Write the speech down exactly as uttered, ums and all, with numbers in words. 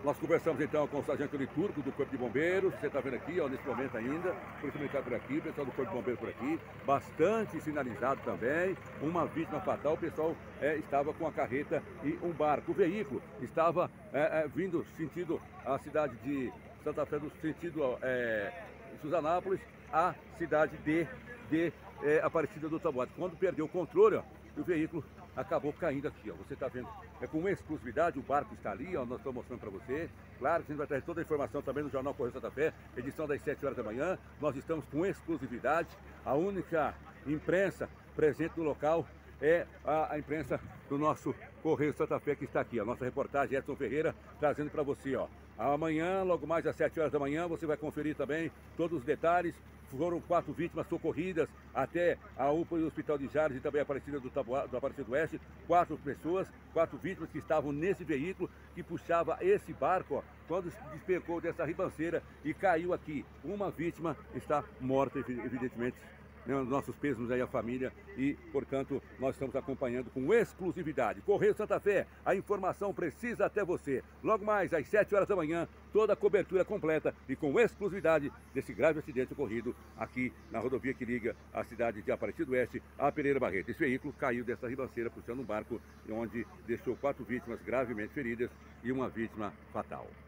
Nós conversamos então com o sargento Liturgo do Corpo de Bombeiros, você está vendo aqui, ó, nesse momento ainda, Polícia Militar por aqui, pessoal do Corpo de Bombeiros por aqui, bastante sinalizado também, uma vítima fatal, o pessoal é, estava com a carreta e um barco. O veículo estava é, é, vindo sentido a cidade de Santa Fé, do sentido é, Suzanápolis, a cidade de, de é, Aparecida do Taboado. Quando perdeu o controle, ó, o veículo acabou caindo aqui, ó. Você está vendo, é com exclusividade, o barco está ali, ó, nós estamos mostrando para você. Claro que a gente vai trazer toda a informação também no Jornal Correio Santa Fé, edição das sete horas da manhã. Nós estamos com exclusividade, a única imprensa presente no local é a, a imprensa do nosso Correio Santa Fé que está aqui. A nossa reportagem Edson Ferreira trazendo para você, ó. Amanhã, logo mais às sete horas da manhã, você vai conferir também todos os detalhes. Foram quatro vítimas socorridas até a U P A e o Hospital de Jales e também a Aparecida do, Taboado, do Aparecida do Oeste. Quatro pessoas, quatro vítimas que estavam nesse veículo que puxava esse barco, ó, quando despencou dessa ribanceira e caiu aqui. Uma vítima está morta, evidentemente. Nossos pêsames aí à família e, portanto, nós estamos acompanhando com exclusividade. Correio Santa Fé, a informação precisa até você. Logo mais, às sete horas da manhã, toda a cobertura completa e com exclusividade desse grave acidente ocorrido aqui na rodovia que liga a cidade de Aparecida do Oeste a Pereira Barreto. Esse veículo caiu dessa ribanceira puxando um barco onde deixou quatro vítimas gravemente feridas e uma vítima fatal.